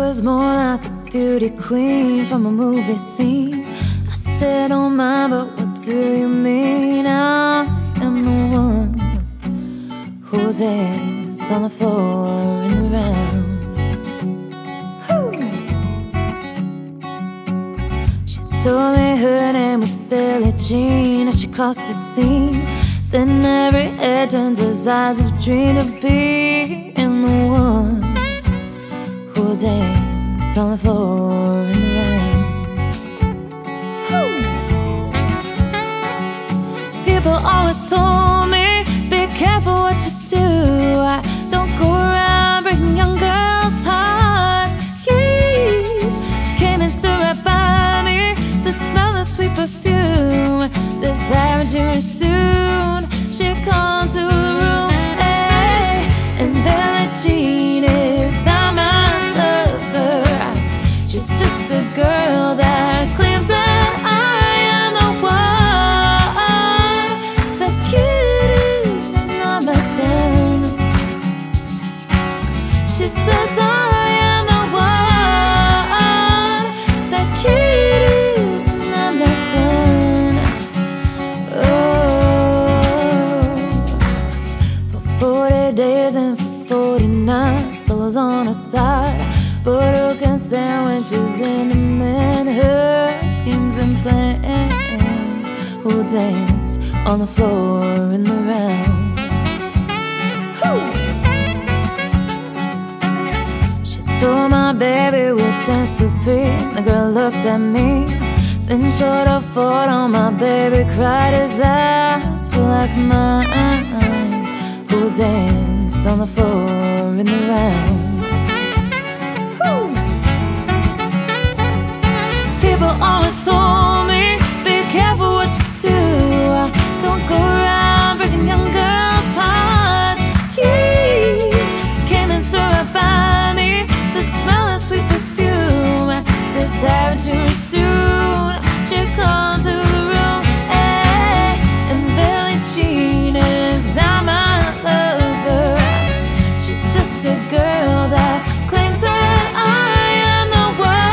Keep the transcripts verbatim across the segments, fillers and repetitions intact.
was more like a beauty queen from a movie scene. I said, don't mind, but what do you mean? I am the one who'll dance on the floor in the round. She told me her name was Billie Jean as she crossed the scene. Then every head turned to eyes of dream of being the one who'll dance on the floor in the round. People always told me, be careful what you do. I don't go around breaking young girls' hearts. Yeah. Came and stood right by me, the smell of sweet perfume. This happened to her soon. She called to the room, hey, and Billie Jean is not my lover. She's just a girl that claims that I am the one. The kid is not my son. She says I am the one. The kid is not my son. Oh, for forty days and for forty nights I was on her side, but who can stand when she's in the man? Her schemes and plans who'll dance on the floor in the round. She told my baby we'd dance to three. The girl looked at me, then showed her foot on my baby, cried. His eyes were like mine, who'll dance on the floor in the round. People always told me, be careful what you do. Don't go around breaking young girls' hearts. Yeah. Came and stood right by me, the smell of sweet perfume. This happened to her soon. She called to the room, hey, and Billie Jean is not my lover. She's just a girl that claims that I am the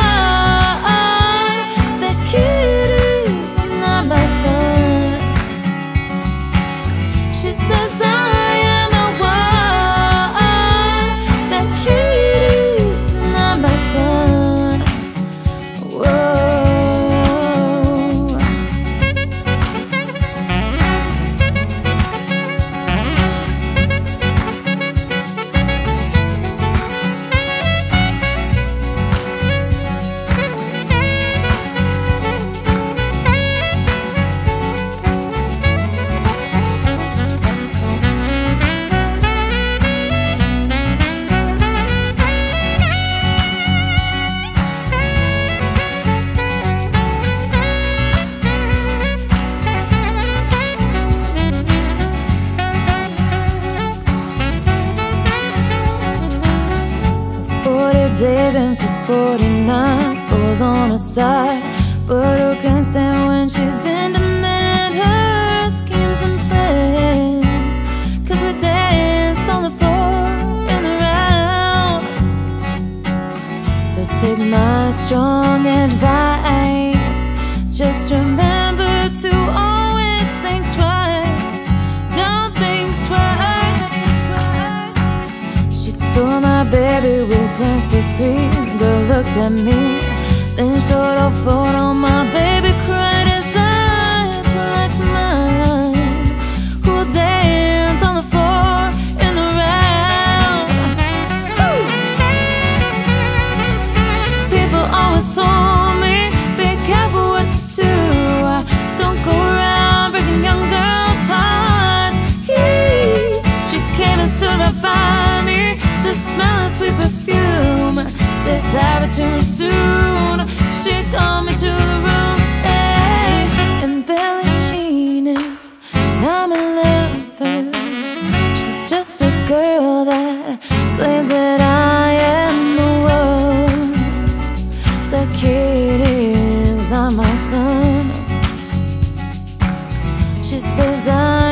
one. The kid is not my son. She says I am the one. The kid is not my son. Whoa. Days and for forty nights I was on her side, but who can stand when she's in demand? Her schemes and plans, cause we dance on the floor in the round. So take my strong advice, just remember to always think twice. Don't think twice. She told my baby we'll dance to three. The girl looked at me, then showed her phone on my baby, cried. His eyes were like mine, who'll dance on the floor in the round. Woo! People always told me, be careful what you do. Don't go around breaking young girls' hearts. Yeah. She came and stood right by me, the smell of sweet perfume. This happened to her soon. She called me to the room, hey, and Billie Jean is not my lover. She's just a girl that claims that I am the one. The kid is not my son. She says I